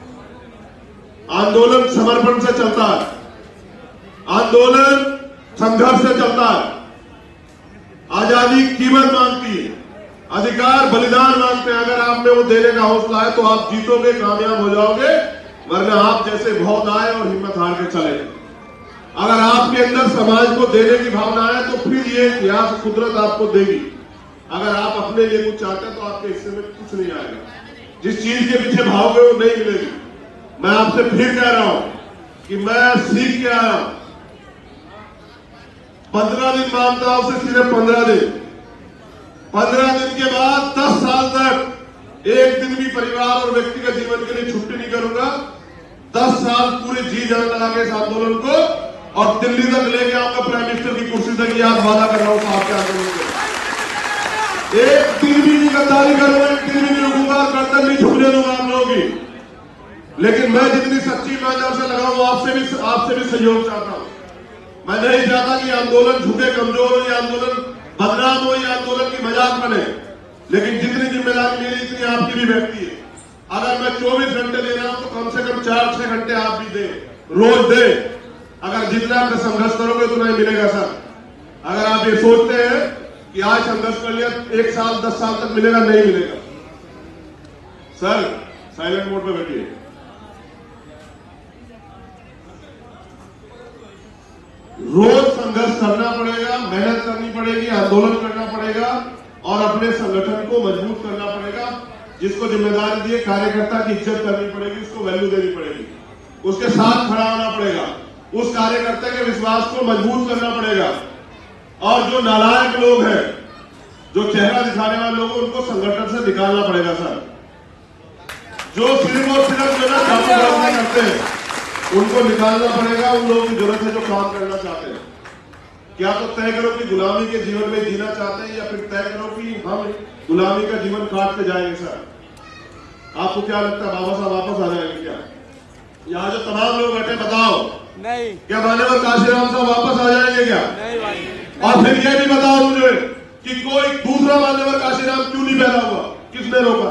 आंदोलन समर्पण से चलता है, आंदोलन संघर्ष से चलता है। आजादी कीमत मांगती है, अधिकार बलिदान मांगते हैं। अगर आप में वो देने का हौसला है तो आप जीतोगे, कामयाब हो जाओगे, वरना आप जैसे बहुत आए और हिम्मत हार के चले। अगर आपके अंदर समाज को देने की भावना है तो फिर ये यहाँ से कुदरत आपको देगी। अगर आप अपने लिए कुछ चाहते हैं तो आपके हिस्से में कुछ नहीं आएगा। जिस चीज के पीछे भागोगे वो नहीं मिलेगी। मैं आपसे फिर कह रहा हूं कि मैं सीख के आया हूं। पंद्रह दिन मानता हूं से सिर्फ पंद्रह दिन पंद्रह दिन के बाद दस साल तक एक दिन भी परिवार और व्यक्तिगत जीवन के लिए छुट्टी नहीं करूंगा। दस साल पूरे जी जान लगा के इस आंदोलन को और दिल्ली तक लेके आऊंगा, प्राइम मिनिस्टर की कुर्सी तक। याद वादा कर रहा हूं साहब के आंदोलन को। एक दिन भी नहीं गद्दारी करूंगा, एक दिन भी नहीं रुकूंगा, गर्दन नहीं झुकने दूंगा आप लोगों की। लेकिन मैं जितनी सच्ची ईमानदार से लगा हूं, आपसे भी आपसे भी सहयोग चाहता हूं। मैं नहीं चाहता कि आंदोलन झुके, कमजोर हो, ये आंदोलन बदनाम हो, ये आंदोलन की मजाक बने। लेकिन जितनी जिम्मेदारी मेरी इतनी आपकी भी व्यक्ति है। अगर मैं चौबीस घंटे दे रहा हूं तो कम से कम चार छह घंटे आप भी दें, रोज दें। अगर जितना आप संघर्ष करोगे उतना ही मिलेगा सर। अगर आप ये सोचते हैं कि आज संघर्ष कर लिया एक साल दस साल तक मिलेगा, नहीं मिलेगा सर। साइलेंट मोड पे बैठिए। रोज संघर्ष करना पड़ेगा, मेहनत करनी पड़ेगी, आंदोलन करना पड़ेगा और अपने संगठन को मजबूत करना पड़ेगा। जिसको जिम्मेदारी दी है कार्यकर्ता की इज्जत करनी पड़ेगी, उसको वैल्यू देनी पड़ेगी, उसके साथ खड़ा होना पड़ेगा, उस कार्यकर्ता के विश्वास को मजबूत करना पड़ेगा। और जो नालायक लोग हैं, जो चेहरा दिखाने वाले लोग हैं, उनको संगठन से निकालना पड़ेगा सर। जो सिर्फ और सिर्फ जो ना काम करते हैं उनको निकालना पड़ेगा। उन लोगों की जरूरत है जो काम करना चाहते हैं। क्या तो तय करो कि गुलामी के जीवन में जीना चाहते हैं या फिर तय करो कि हम गुलामी का जीवन काटते जाएंगे सर। आपको क्या लगता है बाबा साहब वापस आ जाएंगे क्या? यहाँ जो तमाम लोग बैठे बताओ नहीं। क्या मान्यवर काशीराम साहब वापस आ जाएंगे क्या? नहीं भाई। और फिर यह भी बताओ मुझे कि कोई दूसरा मान्यवर काशीराम क्यों नहीं पैदा हुआ, किसने रोका?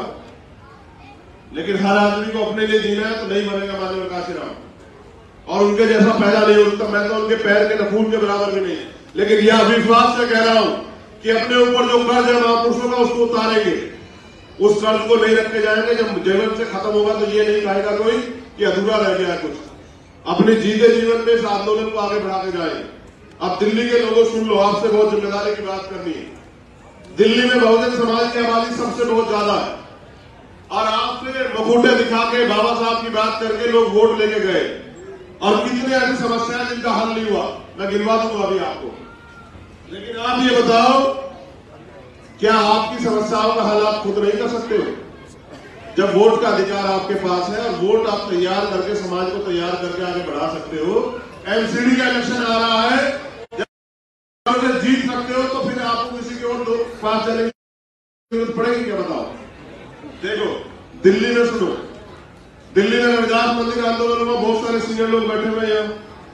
लेकिन हर आदमी को अपने लिए जीना है तो नहीं बनेगा मान्यवर काशीराम। और उनके जैसा पैदा नहीं हो सकता। मैं तो उनके पैर के नखून के बराबर भी नहीं। लेकिन यह अविश्वास से कह रहा हूं कि अपने ऊपर जो कर्ज है महापुरुषों का उसको उतारेंगे। उस कर्ज को नहीं रखे जाएंगे। जब जीवन से खत्म होगा तो ये नहीं कहेगा कोई कि अधूरा रह गया कुछ। अपने जीते जीवन में इस आंदोलन को आगे बढ़ाते जाए। अब दिल्ली के लोगों सुन लो, आपसे बहुत जिम्मेदारी की बात करनी है। दिल्ली में बहुजन समाज की आबादी सबसे बहुत ज्यादा है और आपसे मखूटे दिखा के बाबा साहब की बात करके लोग वोट लेके गए और कितनी ऐसी समस्याएं जिनका हल नहीं हुआ, मैं गिनवा दूंगा अभी आपको। लेकिन आप ये बताओ, क्या आपकी समस्याओं का हल आप खुद नहीं कर सकते हो? जब वोट का अधिकार आपके पास है और वोट आप तैयार करके समाज को तैयार करके आगे बढ़ा सकते हो। एमसीडी का इलेक्शन आ रहा है, जब जीत सकते हो तो फिर आपको किसी के और पास चलने की जरूरत पड़ेगी क्या? बताओ। देखो दिल्ली में सुनो, दिल्ली में रविदास मंदिर आंदोलन में बहुत सारे सीनियर लोग बैठे हुए हैं।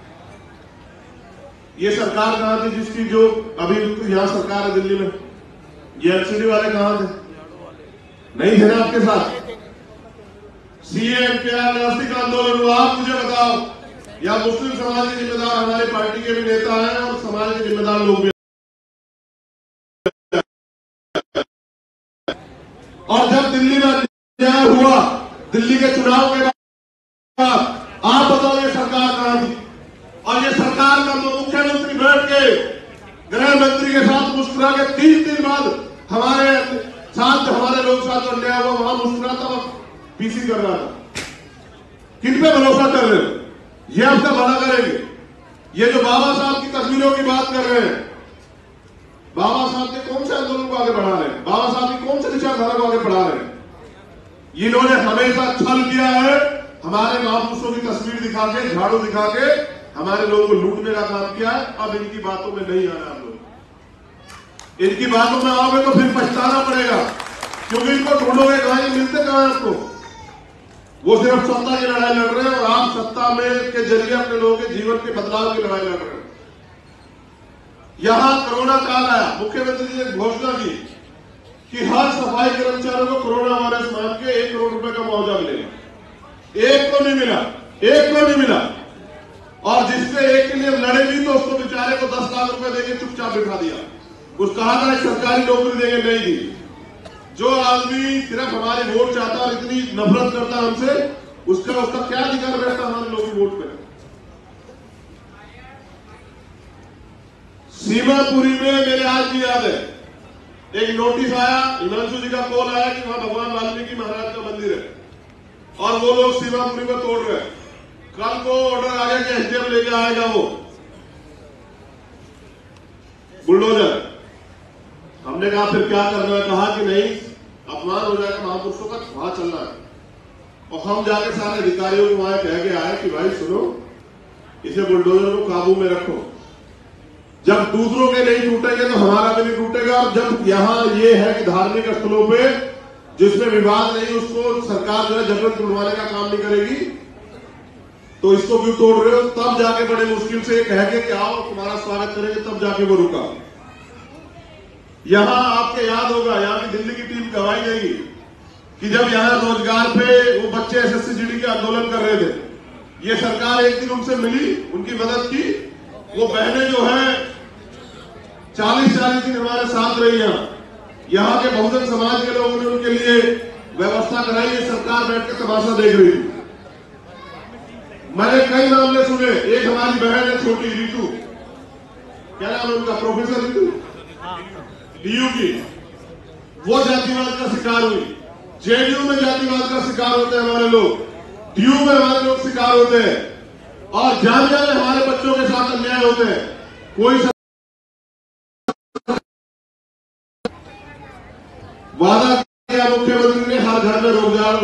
ये सरकार कहां थी जिसकी जो अभी यहां सरकार है दिल्ली में? ये एमसीडी वाले कहां थे? नहीं थे ना आपके साथ? सीए एनपीआर नासिक आंदोलन हुआ, आप मुझे बताओ। या मुस्लिम समाज के जिम्मेदार हमारे पार्टी के भी नेता हैं और समाज के जिम्मेदार लोग भी। और जब दिल्ली में अन्याय हुआ, दिल्ली के चुनाव के बाद, आप बताओ ये सरकार कहां थी? और ये सरकार का मुख्यमंत्री बैठ के गृह मंत्री के साथ मुस्कुरा के तीन दिन बाद हमारे साथ हमारे लोग साथ अन्याय हुआ, वहां मुस्कुराता वक्त पीसी कर रहा था। किन पे भरोसा कर रहे हो? ये आपका भला करेंगे? ये जो बाबा साहब की तस्वीरों की बात कर रहे हैं, बाबा साहब के कौन से आंदोलन को आगे बढ़ा रहे हैं? बाबा साहब की कौन से विचारधारा को आगे बढ़ा रहे हैं? इन्होंने हमेशा छल किया है, हमारे महापुरुषों की तस्वीर दिखा के, झाड़ू दिखा के हमारे लोगों को लूटने का काम किया है। अब इनकी बातों में नहीं आना आप लोग। इनकी बातों में आओगे तो फिर पछताना पड़ेगा, क्योंकि इनको ढूंढोगे कहां, मिलते कहां आपको? वो सिर्फ सत्ता की लड़ाई लड़ रहे हैं और आप सत्ता में के जरिए अपने लोगों के जीवन के बदलाव की लड़ाई लड़ रहे हैं। यहां कोरोना काल आया, मुख्यमंत्री जी ने घोषणा की कि हर सफाई कर्मचारियों को कोरोना वायरस मान के एक करोड़ रुपए का मुआवजा मिलेगा। एक को नहीं मिला, एक को नहीं मिला। और जिससे एक के लिए लड़े भी तो उसको बेचारे को दस लाख रुपए देके चुपचाप बिठा दिया। उस कहा था एक सरकारी नौकरी देंगे, नहीं दी। जो आदमी सिर्फ हमारे वोट चाहता और इतनी नफरत करता हमसे, उसका उसका क्या अधिकार बैठता हमारे लोगों की वोट पे? सीमापुरी में मेरे आज भी याद है, एक नोटिस आया, हिमांशु जी का कॉल आया कि वहां भगवान वाल्मीकि महाराज का मंदिर है और वो लोग सीमापुरी में तोड़ रहे हैं। कल को ऑर्डर आ गया कि एसडीएम लेके आएगा वो बुलडोजर। हमने कहा फिर क्या करना है, कहा कि नहीं अपमान हो जाएगा महापुरुषों का, वहां चलना है। और हम जाके सारे अधिकारियों को वहां कह के आए कि भाई सुनो, इसे बुलडोजर को काबू में रखो, जब दूसरों के नहीं टूटेंगे तो हमारा भी नहीं टूटेगा। और जब यहां ये है कि धार्मिक स्थलों पे जिसमें विवाद नहीं उसको सरकार जो है जबरन तोड़वाने का काम नहीं करेगी, तो इसको क्यों तोड़ रहे हो? तब जाके बड़े मुश्किल से कह के कि आओ तुम्हारा स्वागत करेंगे, तब जाके वो रुका। यहां आपके याद होगा, यहां की दिल्ली की टीम गवाही देगी कि जब यहां रोजगार पे वो बच्चे एसएससी जीडी के आंदोलन कर रहे थे, ये सरकार एक दिन उनसे मिली, उनकी मदद की। वो बहनें जो है चालीस चालीस दिन हमारे साथ रही हैं। यहाँ के बहुजन समाज के लोगों ने उनके लिए व्यवस्था कराई, ये सरकार बैठ के तमाशा देख रही थी। मैंने कई मामले सुने, एक हमारी बहन है छोटी रीतू, क्या नाम है उनका, प्रोफेसर रीतू डीयू की, वो जातिवाद का शिकार हुई। जेडीयू में जातिवाद का शिकार होते हैं हमारे लोग, डीयू में हमारे लोग शिकार होते हैं, और जामिया में हमारे बच्चों के साथ अन्याय होते हैं। कोई वादा किया मुख्यमंत्री ने, हर घर में रोजगार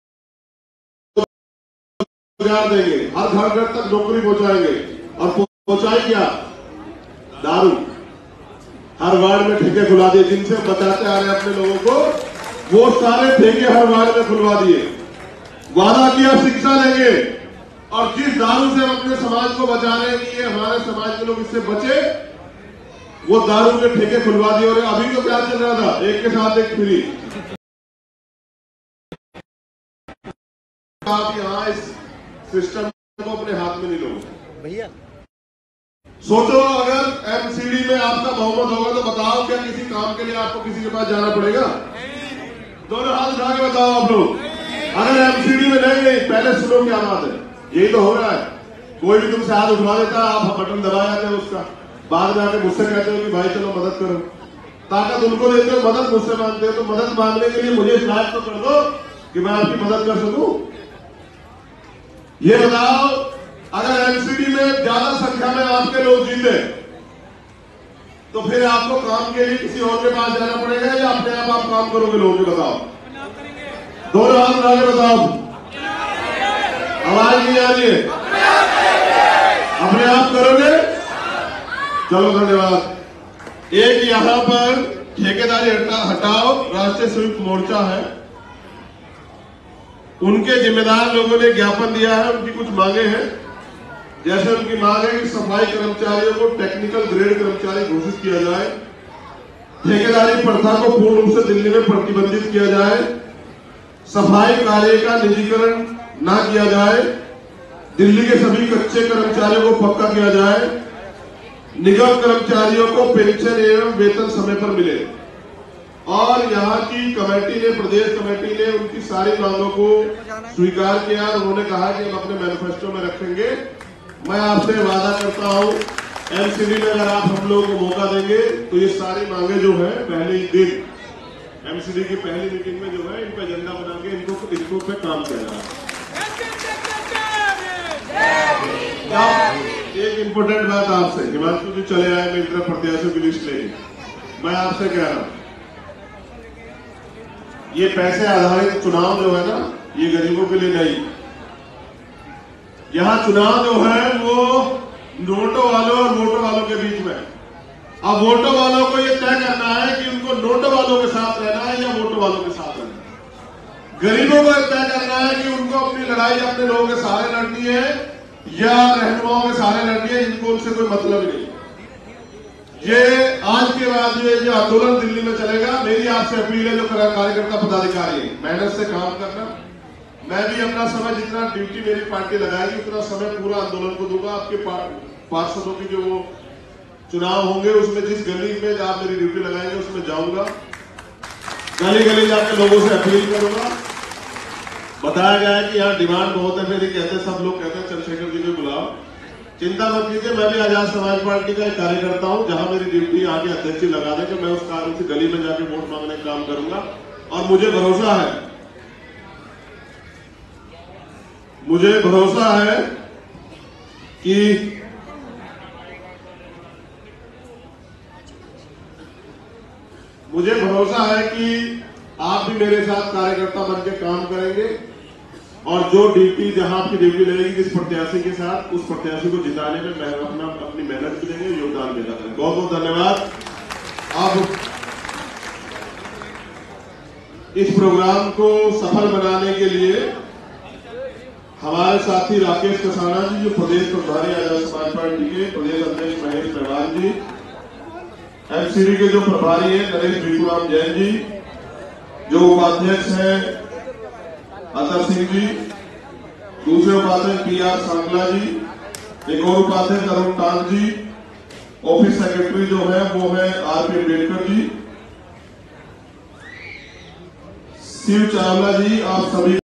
रोजगार देंगे, हर घर घर तक नौकरी पहुंचाएंगे, और पहुंचाई क्या? दारू। हर वार्ड में ठेके खुला दिए, जिनसे बचाते आ रहे हैं अपने लोगों को, वो सारे ठेके हर वार्ड में खुलवा दिए। वादा किया शिक्षा देंगे, और जिस दारू से हम अपने समाज को बचा रहे हैं कि ये हमारे समाज के लोग इससे बचे, वो दारू के ठेके खुलवा दिए। और अभी तो क्या चल रहा था, एक के साथ एक फ्री। आप यहाँ इस सिस्टम को अपने हाथ में नहीं लोगे भैया। सोचो अगर एमसीडी में आपका बहुमत होगा तो बताओ क्या किसी काम के लिए आपको किसी के पास जाना पड़ेगा? दोनों हाथ उठा के बताओ आप लोग। अगर एमसीडी में नहीं गई, पहले सुनो क्या बात है, यही तो हो रहा है। कोई भी तुमसे हाथ उठवा देता, आप बटन दबा जाते हैं उसका, बाद में आके मुझसे कहते हो कि भाई चलो मदद करो। ताकत उनको देते हो, मदद मुझसे मांगते हो, तो मदद मांगने के लिए मुझे इस लायक तो कर दो कि मैं आपकी मदद कर सकूं। ये बताओ, अगर एमसीडी में ज्यादा संख्या में आपके लोग जीते तो फिर आपको काम के लिए किसी और के पास जाना पड़ेगा या अपने आप आप काम करोगे लोगों के? बताओ, दोनों हाथ उठा के बताओ। आवाज नहीं आ रही है? अपने आप करोगे? चलो धन्यवाद। एक यहां पर ठेकेदारी हटाओ राष्ट्रीय संयुक्त मोर्चा है, उनके जिम्मेदार लोगों ने ज्ञापन दिया है, उनकी कुछ मांगे हैं। जैसे उनकी मांग है कि सफाई कर्मचारियों को टेक्निकल ग्रेड कर्मचारी घोषित किया जाए, ठेकेदारी प्रथा को पूर्ण रूप से दिल्ली में प्रतिबंधित किया जाए, सफाई कार्य का निजीकरण ना किया जाए, दिल्ली के सभी कच्चे कर्मचारियों को पक्का किया जाए, निगम कर्मचारियों को पेंशन एवं वेतन समय पर मिले। और यहाँ की कमेटी ने, प्रदेश कमेटी ने उनकी सारी मांगों को स्वीकार किया। उन्होंने कहा कि हम अपने मैनिफेस्टो में रखेंगे। मैं आपसे वादा करता हूँ, एमसीडी में अगर आप हम लोगों को मौका देंगे तो ये सारी मांगे जो है पहले ही दिन एमसीडी की पहली मीटिंग में जो है इन पर एजेंडा बना के इनको इनको पे काम किया जाए। एक इम्पोर्टेंट बात आपसे, हिमांशु जी चले आए मेरी तरफ प्रत्याशियों की लिस्ट लेके। मैं आपसे कह रहा हूं, ये पैसे आधारित चुनाव जो है ना, ये गरीबों के लिए नहीं। यहां चुनाव जो है वो नोटों वालों और वोटों वालों के बीच में। अब वोटों वालों को ये तय करना है कि उनको नोटों वालों के साथ रहना है या वोटों वालों के साथ रहना है। गरीबों को तय करना है कि उनको अपनी लड़ाई अपने लोगों के सहारे लड़नी है या रहनुमाओं के सहारे लड़नी है जिनको उनसे कोई मतलब नहीं। ये आज के बाद ये जो आंदोलन दिल्ली में चलेगा, मेरी आपसे अपील है जो कार्यकर्ता पदाधिकारी है, मेहनत से काम करना। मैं भी अपना समय, जितना ड्यूटी मेरी पार्टी लगाएगी उतना समय पूरा आंदोलन को दूंगा। आपके पार्षदों की जो वो चुनाव होंगे उसमें जिस गली में आप मेरी ड्यूटी लगाएंगे उसमें जाऊंगा, गली गली जाकर लोगों से अपील करूंगा। बताया गया है कि यहाँ डिमांड बहुत है, मेरी कहते सब लोग कहते हैं चंद्रशेखर जी को बुलाओ, चिंता मत कीजिए, मैं भी आजाद समाज पार्टी का एक कार्यकर्ता हूं। जहां मेरी ड्यूटी आके अध्यक्ष जी लगा देंगे, मैं उस कारण से गली में जाके वोट मांगने का काम करूंगा। और मुझे भरोसा है, मुझे भरोसा है कि मुझे भरोसा है कि आप भी मेरे साथ कार्यकर्ता बनकर काम करेंगे और जो ड्यूटी, जहां आपकी ड्यूटी लगेगी जिस प्रत्याशी के साथ, उस प्रत्याशी को जिताने में मैं अपना अपनी मेहनत भी देंगे, योगदान देता करें। बहुत बहुत धन्यवाद। अब इस प्रोग्राम को सफल बनाने के लिए हमारे साथी राकेश कसाना जी, जो प्रदेश प्रभारी आजाद समाज पार्टी के प्रदेश अध्यक्ष महेश मेवान जी, एमसीडी के जो प्रभारी हैं नरेश भिखुराम जैन जी, जो उपाध्यक्ष हैं अतर सिंह जी, दूसरे उपाध्यक्ष पी आर सांगला जी, एक और उपाध्यक्ष अरुण टांग जी, ऑफिस सेक्रेटरी जो है वो है आर पी अम्बेडकर जी, शिव चावला जी, आप सभी